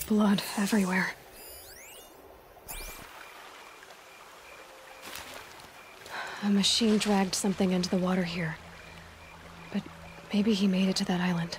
Blood everywhere. A machine dragged something into the water here. But maybe he made it to that island.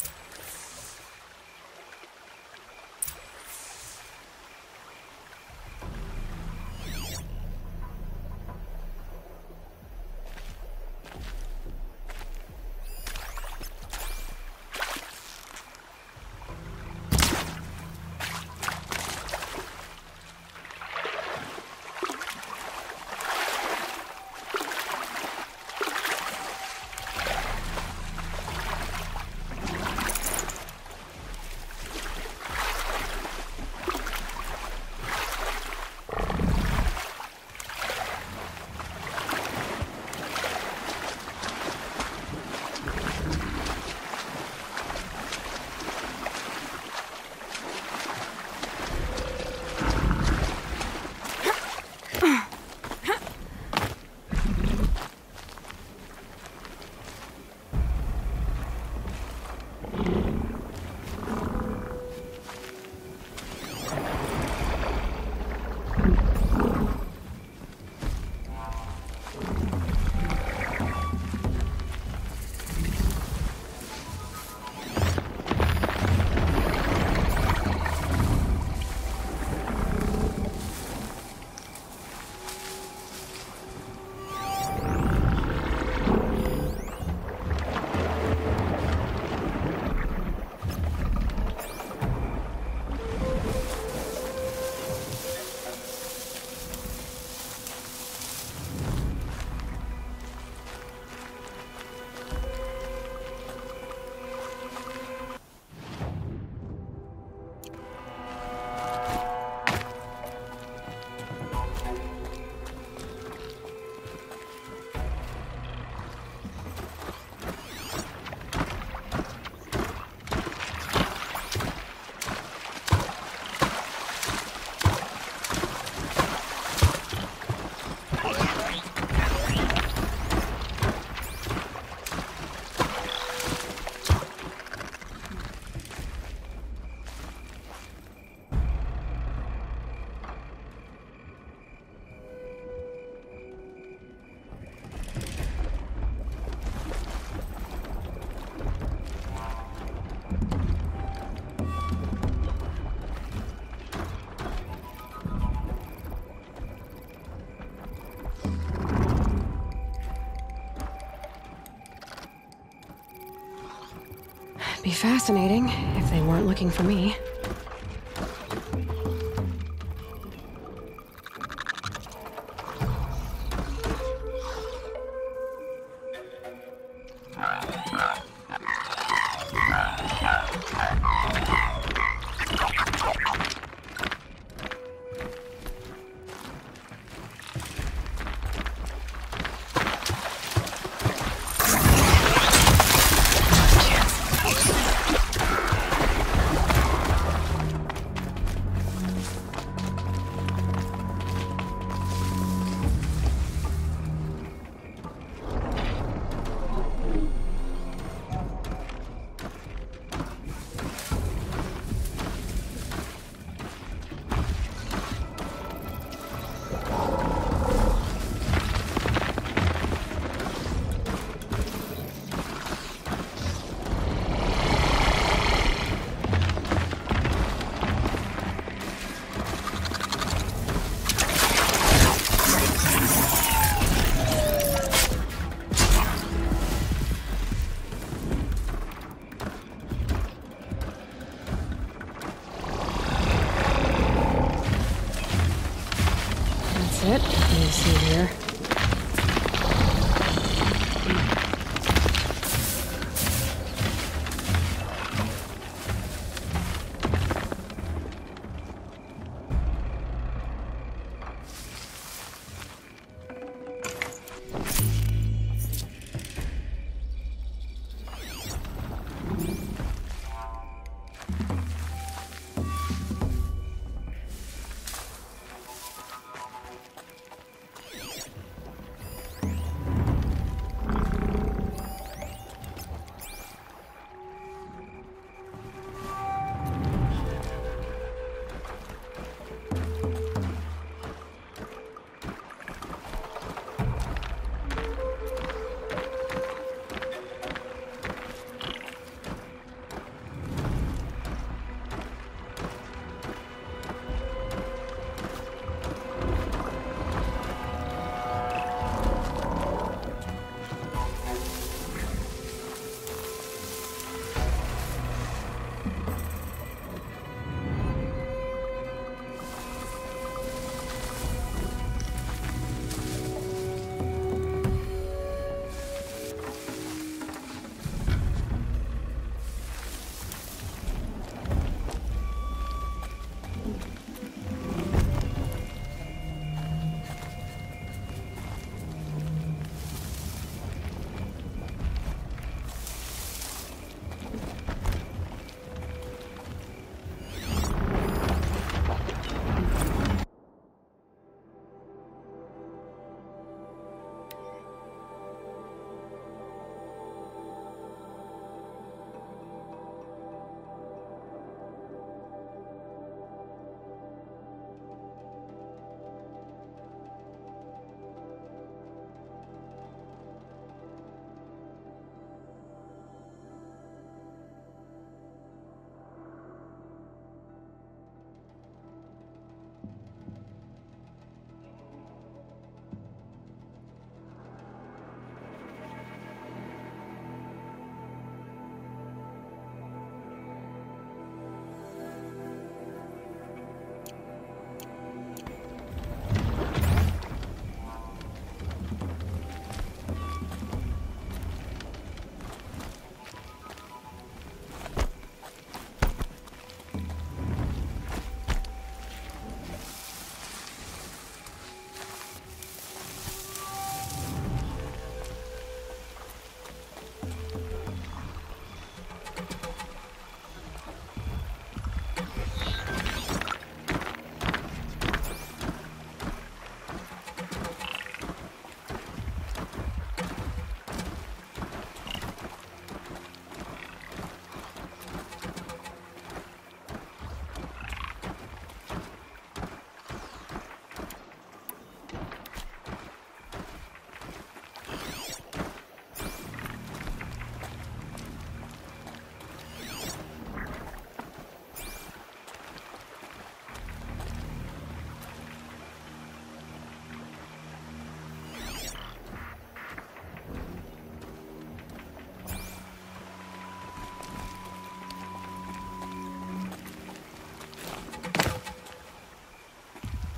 Be fascinating if they weren't looking for me.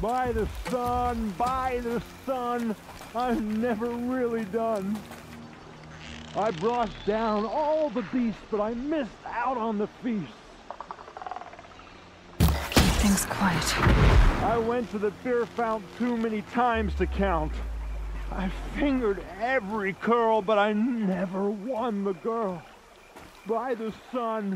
By the sun, I'm never really done. I brought down all the beasts, but I missed out on the feast. Keep things quiet. I went to the beer fount too many times to count. I fingered every curl, but I never won the girl. By the sun,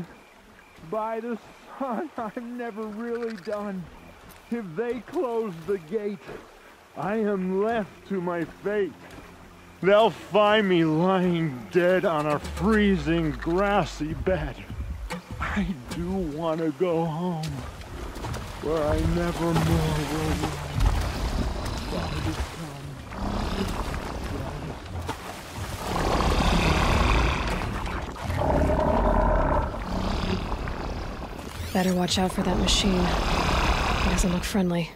I'm never really done. If they close the gate, I am left to my fate. They'll find me lying dead on a freezing grassy bed. I do want to go home, where I never more will roam. By the sun, Better watch out for that machine. It doesn't look friendly.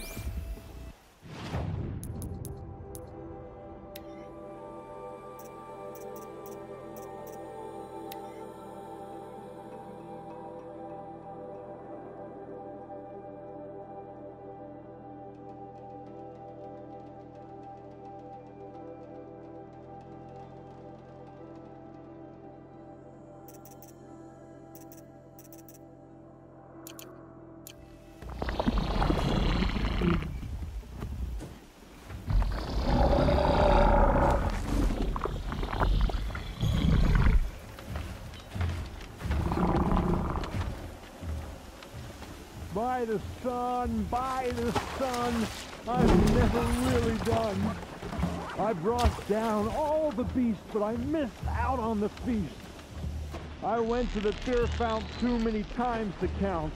by the sun, I'm never really done. I brought down all the beasts, but I missed out on the feast. I went to the beer fount too many times to count.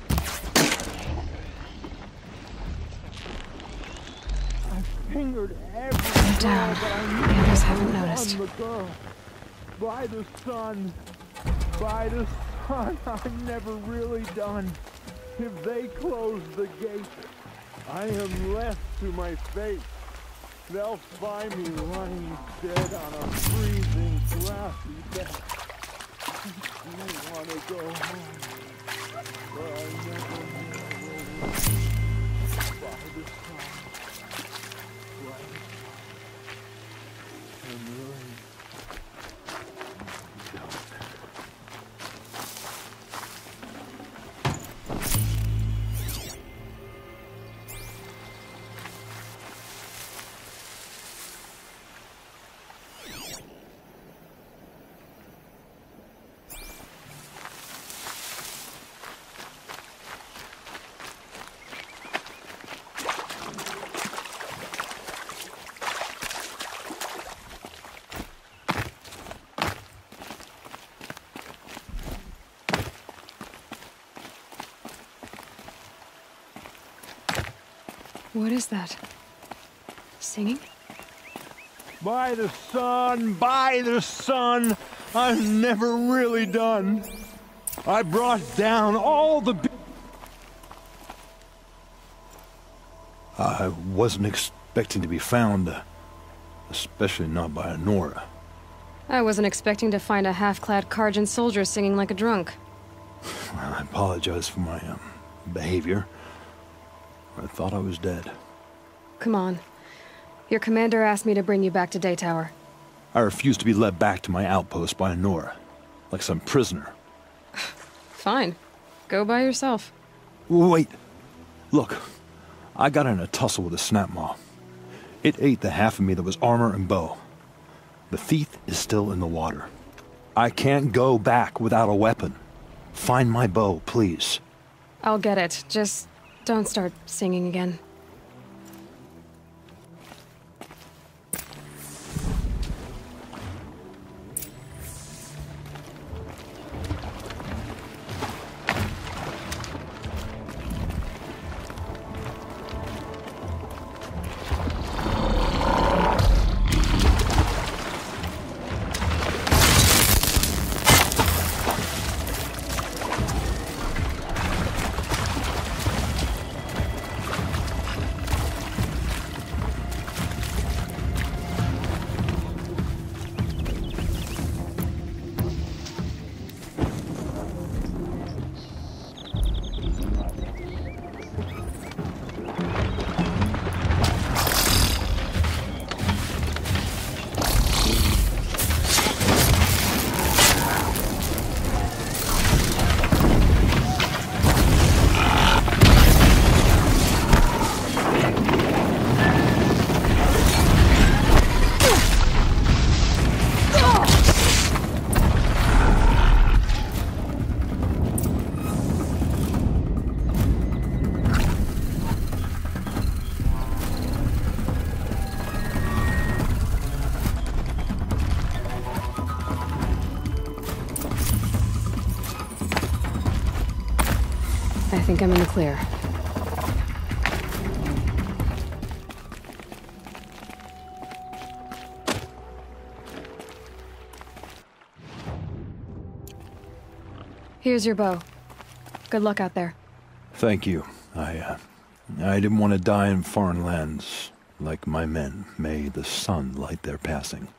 I fingered every I'm down. The others haven't noticed. By the sun, I'm never really done. If they close the gate, I am left to my fate. They'll find me lying dead on a freezing grassy bed. I want to go home, where I never will roam. By the sun, bright and rain. What is that? Singing? By the sun, I'm never really done. I brought down all the... I wasn't expecting to be found, especially not by Nora. I wasn't expecting to find a half-clad Karjan soldier singing like a drunk. I apologize for my behavior. I thought I was dead. Come on. Your commander asked me to bring you back to Daytower. I refused to be led back to my outpost by Nora, like some prisoner. Fine. Go by yourself. Wait. Look, I got in a tussle with a Snapmaw. It ate the half of me that was armor and bow. The thief is still in the water. I can't go back without a weapon. Find my bow, please. I'll get it. Just don't start singing again. think I'm in the clear. Here's your bow. Good luck out there. Thank you. I didn't want to die in foreign lands like my men. May the sun light their passing.